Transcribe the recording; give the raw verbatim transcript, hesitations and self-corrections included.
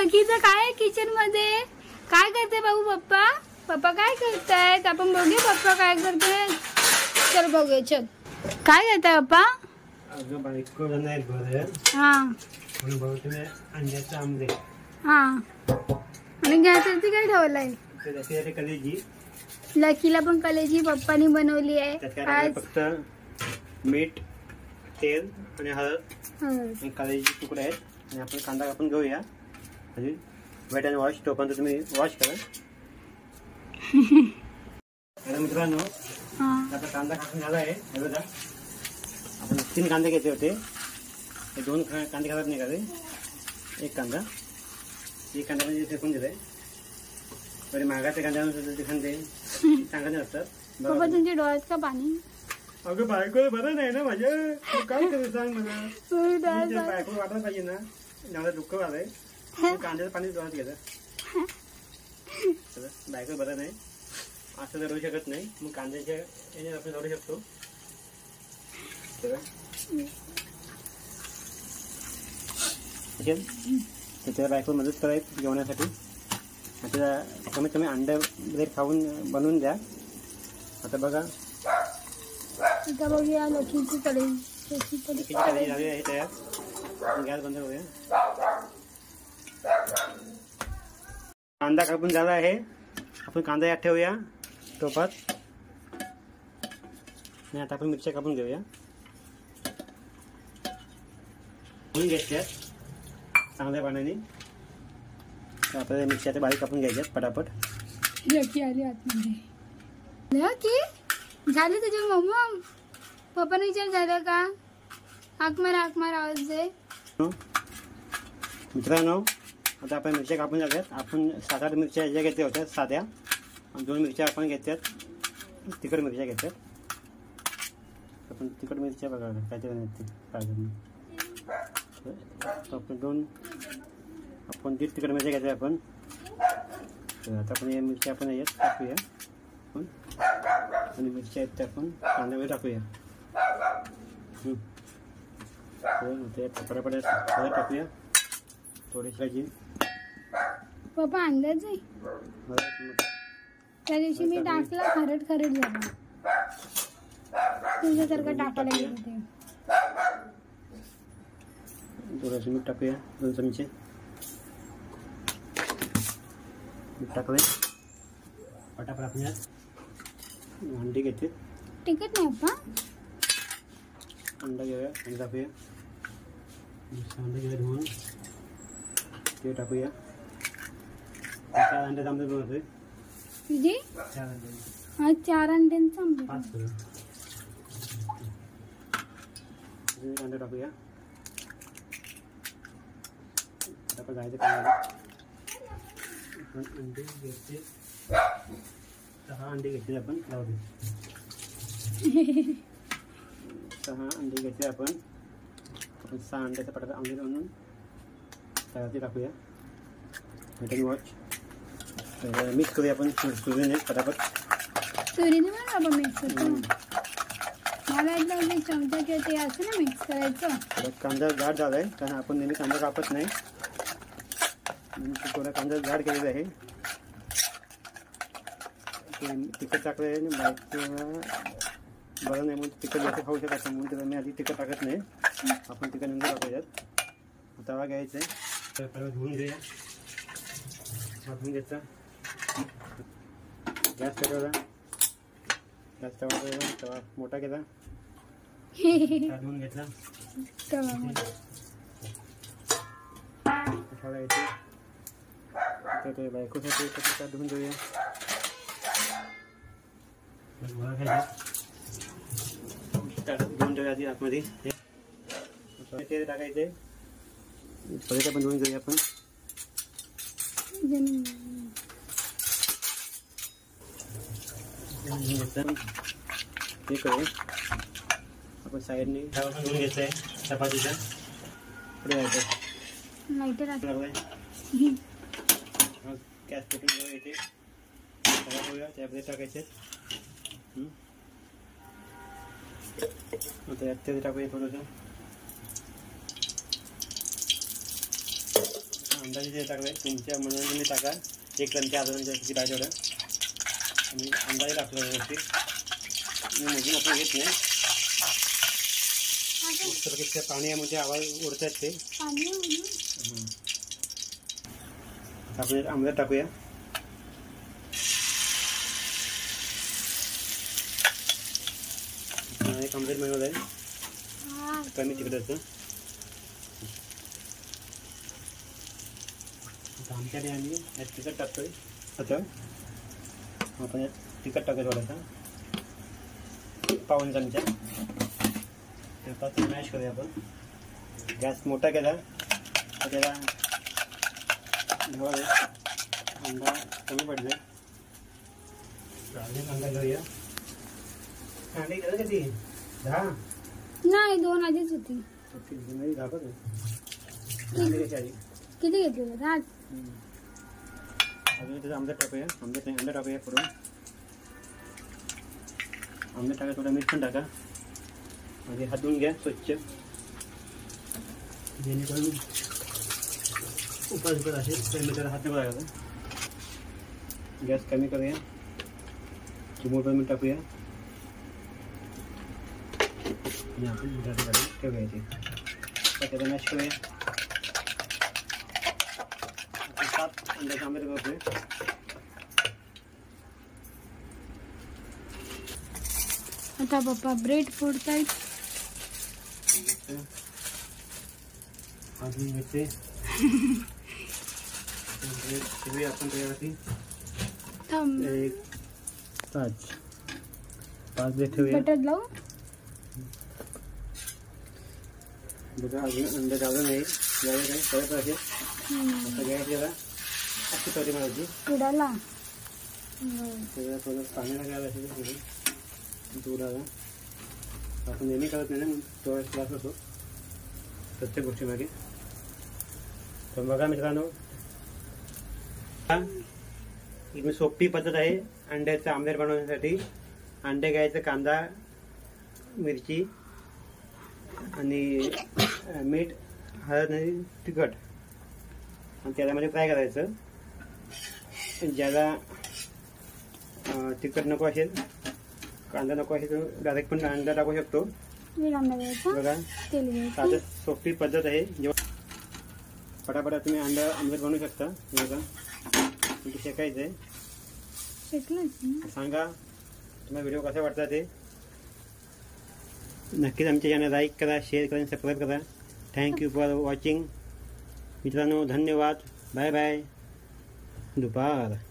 लकीचं काय किचन मध्ये काय करते बाबू? पप्पा पप्पा काय करतायत? आपण बघूया पप्पा काय करते. चल बघूया. चल काय करताय पप्पा? अगं बायको नाही बरं. हा म्हणून बहुतेक अंड्याचं आमलेट. हा आणि गॅसवरती काय ठेवलंय? त्याच्यासाठी कलेजी. लकीला पण कलेजी पप्पानी बनवली आहे. आज फक्त मीठ, तेल आणि हळद आणि कलेजी तुकडे आहेत. आणि आपण कांदा कापून घेऊया. म्हणजे वेट अँड वॉश. तोपर्यंत तुम्ही वॉश करा. मित्रांनो आता कांदा कापून झाला आहे. हे बघा आपण तीन कांदे घेतले होते. हे दोन कांदे घालत नाही का रे? एक कांदा एक कांदा म्हणजे फेकून दिलाय. बरे महागाच्या कांद्यानुसार ते कांदे चांगले असतात. बाबा तुमच्या डोळ्यात का पाणी? अगं बायको बरं नाही ना माझ्या. काय करू सांग मला. बायको वाटायला पाहिजे ना. मला दुःख आलंय. कांद्याचं पाणी डोळ्यात गेलं. बायको बरं नाही असं जरू शकत नाही. मग कांद्याच्या याने आपण जरू शकतो. त्याच्या बायको मदत करायची जेवण्यासाठी. आता कमीत कमी अंडे वगैरे खाऊन बनवून द्या. आता बघा आता बघूया लकीची कढई. लकीची कढई झाली आहे तयार. गॅस बंद करूया. कांदा कापून झाला आहे. आपण कांदा यात ठेवूया टोपात. आणि आता आपण मिरच्या कापून घेऊया. धुवून घ्यायच्यात चांगल्या पाण्याने. आपल्याला मिरच्या बारीक कापून घ्यायच्यात पटापट. लकी आली आतमध्ये. लकी झाली तुझी मम्मा? पप्पाने विचार झालं का? हाक मार हाक मार आवाज दे. मित्रांनो आता आपण मिरच्या कापून झाल्यात. आपण सात आठ मिरच्या ह्या घेतल्या होत्या साध्या. दोन मिरच्या आपण घेतल्यात तिखट मिरच्या घेतल्यात. आपण तिखट मिरच्या बघा काय ते आपण दोन आपण दीड तिखट मिरच्या घेतल्या आपण. आता आपण या मिरच्या आपण यात टाकूया. आपण आणि मिरच्या आहेत त्या आपण कांद्यामध्ये टाकूया. पटापट टाकूया थोडीशी. पप्पा अंदाज आहे. त्या दिवशी मी टाकला खरड खरड झाला. तुझ्यासारखं टाकायला गेलं ते. थोडंसं मीठ टाकूया. दोन चमचे मीठ टाकूया. पटापट आपण यात अंडी घेते. तिखट नाही पप्पा. अंडा घेऊया आणि टाकूया. अंडा घेऊया धुवून ते टाकूया. चार अंडे आमलेट बनवतोय. तुझी चार अंडे. हा चार अंड्यांचा आमलेट. पाच करू. अंडे टाकूया. पटापट जायचं काय. आपण अंडे घेतले सहा अंडे घेतले आपण. लावले सहा अंडे घेतले आपण. आपण सहा अंड्याचा पटापट आमलेट म्हणून त्यावरती टाकूया. Weight and watch. मिक्स करूया आपण सुरीने पटापट. सुरीने पण बाबा मिक्स करतो. मला वाटलं चमचा किंवा ते असं ना मिक्स करायचं. कांदा जाड झाला आहे कारण आपण नेहमी कांदा कापत नाही. थोडा कांदा जाड केलेला आहे. तिखट टाकलं बरं नाही म्हणून तिखट जास्त खाऊ शकत नाही. म्हणून त्याला मी आधी तिखट टाकत नाही. आपण तिखट नंतर टाकूयात. तवा घ्यायचा आहे. पहिला धुवून घेऊया. धुवून घ्यायचा. गॅस पेटवला. गॅस तवा तवा मोठा केला. धुवून घेतला. ठेवायचे बायकोसाठी धुवून घेऊया. धुवून ठेवूया आधी आतमध्ये. तेल टाकायचे. परत आपण धुवून घेऊया आपण. ते करूया आपण साईडने धुवून घ्यायचं आहे. चपातीचा पुढे जायचं. लाईटर लागलाय. गॅस पेटून घेऊया. इथे ठेवूया. त्यामध्ये टाकायचे. आता यात तेल टाकूया थोडंसं. अंदाजे जे टाकले तुमच्या मनाने टाका. एक चमचे अर्धा चमचे किती पाहिजे तेवढं आणि अंदाजे टाकलं व्यवस्थित. मी मोजून आपण घेत नाही. मस्तपैकी पाणी यामध्ये आवाज उडत आहेत ते. आपण एक आमलेट टाकूया. एक आमलेट बनवलं आहे कमी तिखटाचं. आमच्याकडे आम्ही यात तिखट टाकतोय. आता आपण यात तिखट टाकूया थोडासा पाऊण चमचा. त्यात मॅश करूया आपण. गॅस मोठा केला तर त्याला अंडा कमी पडले. कांदा घेऊया. कांदे घेऊ किती दहा नाही दोन आधीच होती. दहा पण किती घेतले दहा. अजून त्याचं आमलेट टाकूया. आमलेट नाही अंडा टाकूया करून. आमलेट टाका. थोडा मीठ पण टाका. म्हणजे हात धुवून घ्या स्वच्छ जेणेकरून उपास उपास असेल त्याला हात नको लागायचा. गॅस कमी करूया. चिमूटभर मीठ टाकूया आणि आपण मिठासाठी ठेवूया ते. त्याला मॅश करूया. सात अंड्याचे आमलेट करतोय. आता पप्पा ब्रेड फोडतायत. अजून घेते ब्रेड आपण त्यावरती एक पाच पाच ब्रेड ठेवूया. बटर लावू बघा. अजून अंडे लावलं नाही. यावेळी काही करत असेल आता गॅस गेला अशी करी मारायची. उडाला सगळं थोडं पाणी घ्यायला असेल उडाला. आपण नेहमी करत नाही ना तो त्रास होतो प्रत्येक गोष्टीमागे. तर बघा मित्रांनो ही सोपी पद्धत आहे अंड्याचं आमलेट बनवण्यासाठी. अंडे घ्यायचं, कांदा मिरची आणि मीठ हळद आणि तिखट आणि त्याच्यामध्ये फ्राय करायचं. ज्याला तिखट नको असेल कांदा नको असेल तर डायरेक्ट पण अंडा टाकू शकतो. बघा साधं सोपी पद्धत आहे. जेव्हा पटापटा तुम्ही अंडा आमलेट बनवू शकता. बघा तुमचं शेकायचं आहे. सांगा तुम्हाला व्हिडिओ कसा वाटता ते. नक्कीच आमच्या चॅनल लाईक करा, शेअर करा, सबस्क्राईब करा. थँक्यू फॉर वॉचिंग मित्रांनो. धन्यवाद. Bye bye. दुपार.